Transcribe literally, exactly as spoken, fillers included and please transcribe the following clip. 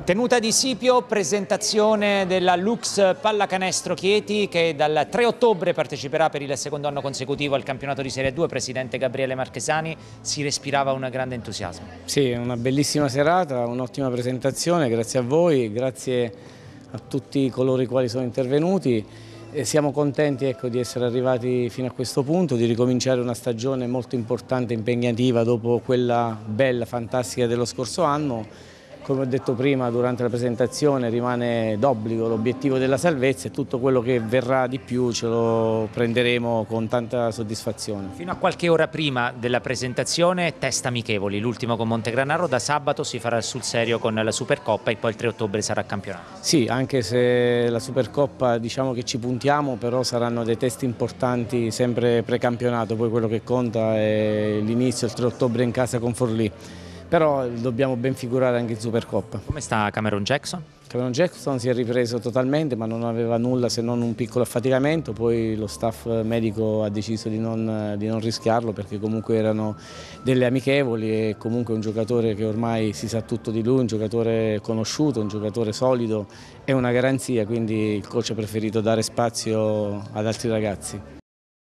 Tenuta di Sipio, presentazione della Lux Pallacanestro Chieti che dal tre ottobre parteciperà per il secondo anno consecutivo al campionato di Serie due. Presidente Gabriele Marchesani, si respirava un grande entusiasmo. Sì, è una bellissima serata, un'ottima presentazione, grazie a voi, grazie a tutti coloro i quali sono intervenuti. E siamo contenti, ecco, di essere arrivati fino a questo punto, di ricominciare una stagione molto importante e impegnativa dopo quella bella, fantastica dello scorso anno. Come ho detto prima durante la presentazione, rimane d'obbligo l'obiettivo della salvezza e tutto quello che verrà di più ce lo prenderemo con tanta soddisfazione. Fino a qualche ora prima della presentazione, test amichevoli, l'ultimo con Montegranaro, da sabato si farà sul serio con la Supercoppa e poi il tre ottobre sarà campionato. Sì, anche se la Supercoppa diciamo che ci puntiamo, però saranno dei test importanti sempre precampionato, poi quello che conta è l'inizio il tre ottobre in casa con Forlì. Però dobbiamo ben figurare anche in Supercoppa. Come sta Cameron Jackson? Cameron Jackson si è ripreso totalmente, ma non aveva nulla se non un piccolo affaticamento, poi lo staff medico ha deciso di non, di non rischiarlo perché comunque erano delle amichevoli e comunque un giocatore che ormai si sa tutto di lui, un giocatore conosciuto, un giocatore solido, è una garanzia, quindi il coach ha preferito dare spazio ad altri ragazzi.